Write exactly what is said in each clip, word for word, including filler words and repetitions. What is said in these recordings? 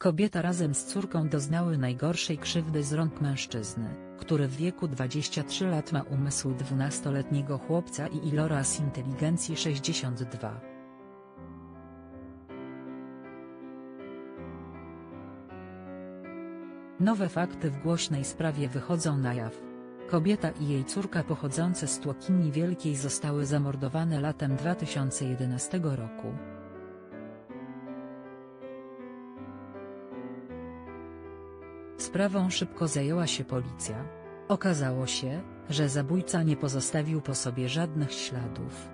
Kobieta razem z córką doznały najgorszej krzywdy z rąk mężczyzny, który w wieku dwudziestu trzech lat ma umysł dwunastoletniego chłopca i iloraz inteligencji sześćdziesiąt dwa. Nowe fakty w głośnej sprawie wychodzą na jaw. Kobieta i jej córka pochodzące z Tłokini Wielkiej zostały zamordowane latem dwa tysiące jedenastego roku. Sprawą szybko zajęła się policja. Okazało się, że zabójca nie pozostawił po sobie żadnych śladów.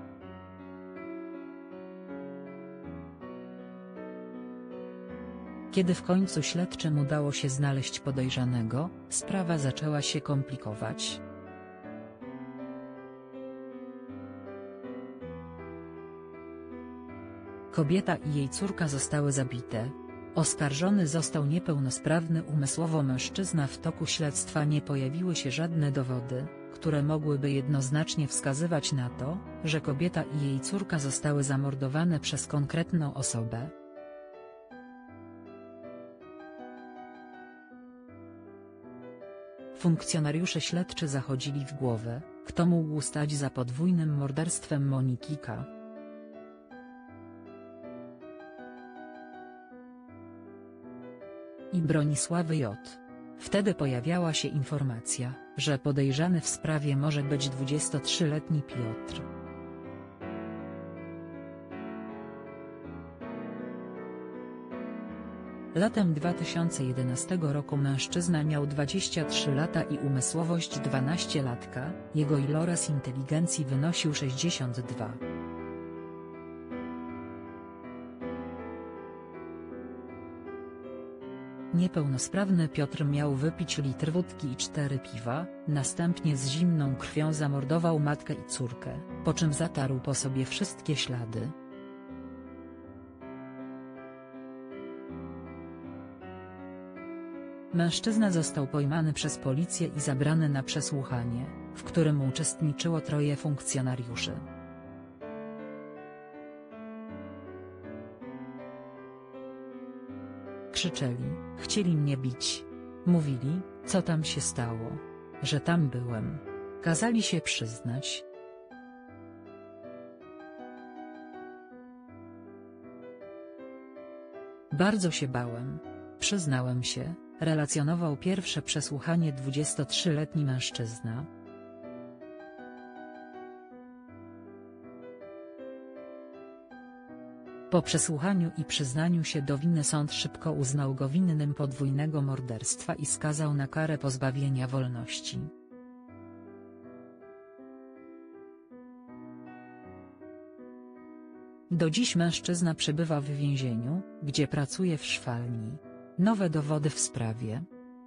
Kiedy w końcu śledczym udało się znaleźć podejrzanego, sprawa zaczęła się komplikować. Kobieta i jej córka zostały zabite. Oskarżony został niepełnosprawny umysłowo mężczyzna. W toku śledztwa nie pojawiły się żadne dowody, które mogłyby jednoznacznie wskazywać na to, że kobieta i jej córka zostały zamordowane przez konkretną osobę. Funkcjonariusze śledczy zachodzili w głowę, kto mógł stać za podwójnym morderstwem Moniki K. i Bronisławy J. Wtedy pojawiała się informacja, że podejrzany w sprawie może być dwudziestotrzyletni Piotr. Latem dwa tysiące jedenastego roku mężczyzna miał dwadzieścia trzy lata i umysłowość dwunastolatka, jego iloraz inteligencji wynosił sześćdziesiąt dwa. Niepełnosprawny Piotr miał wypić litr wódki i cztery piwa, następnie z zimną krwią zamordował matkę i córkę, po czym zatarł po sobie wszystkie ślady. Mężczyzna został pojmany przez policję i zabrany na przesłuchanie, w którym uczestniczyło troje funkcjonariuszy. Krzyczeli, chcieli mnie bić. Mówili, co tam się stało. Że tam byłem. Kazali się przyznać. Bardzo się bałem. Przyznałem się, relacjonował pierwsze przesłuchanie dwudziestotrzyletni mężczyzna. Po przesłuchaniu i przyznaniu się do winy sąd szybko uznał go winnym podwójnego morderstwa i skazał na karę pozbawienia wolności. Do dziś mężczyzna przebywa w więzieniu, gdzie pracuje w szwalni. Nowe dowody w sprawie.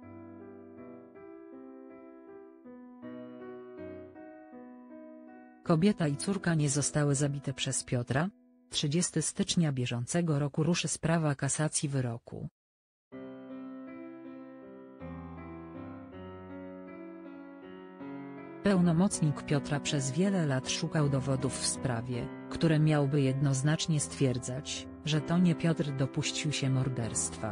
Kobieta i córka nie zostały zabite przez Piotra. trzydziestego stycznia bieżącego roku ruszy sprawa kasacji wyroku. Pełnomocnik Piotra przez wiele lat szukał dowodów w sprawie, które miałby jednoznacznie stwierdzać, że to nie Piotr dopuścił się morderstwa.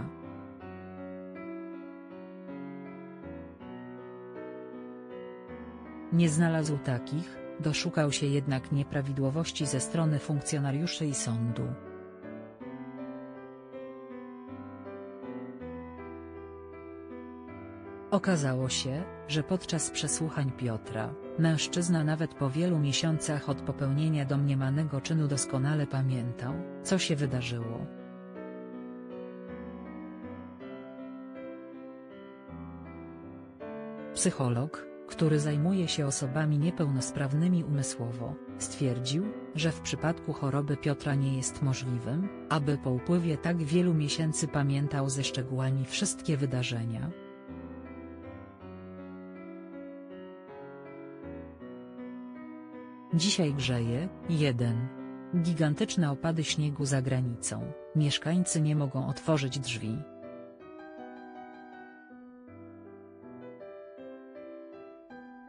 Nie znalazł takich, doszukał się jednak nieprawidłowości ze strony funkcjonariuszy i sądu. Okazało się, że podczas przesłuchań Piotra, mężczyzna nawet po wielu miesiącach od popełnienia domniemanego czynu doskonale pamiętał, co się wydarzyło. Psycholog, który zajmuje się osobami niepełnosprawnymi umysłowo, stwierdził, że w przypadku choroby Piotra nie jest możliwym, aby po upływie tak wielu miesięcy pamiętał ze szczegółami wszystkie wydarzenia. Dzisiaj grzeje. jeden. Gigantyczne opady śniegu za granicą, mieszkańcy nie mogą otworzyć drzwi.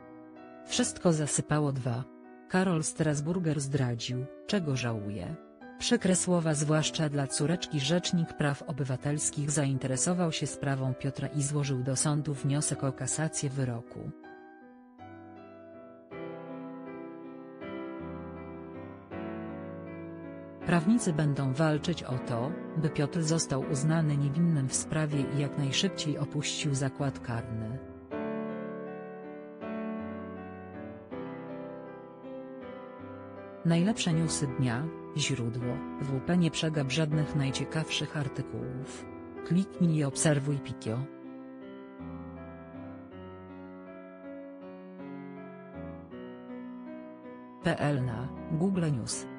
Wszystko zasypało. dwa. Karol Strasburger zdradził, czego żałuje. Przykre słowa zwłaszcza dla córeczki. Rzecznik Praw Obywatelskich zainteresował się sprawą Piotra i złożył do sądu wniosek o kasację wyroku. Prawnicy będą walczyć o to, by Piotr został uznany niewinnym w sprawie i jak najszybciej opuścił zakład karny. Najlepsze newsy dnia, źródło, W P. Nie przegap żadnych najciekawszych artykułów. Kliknij i obserwuj Pikio. P L na Google News.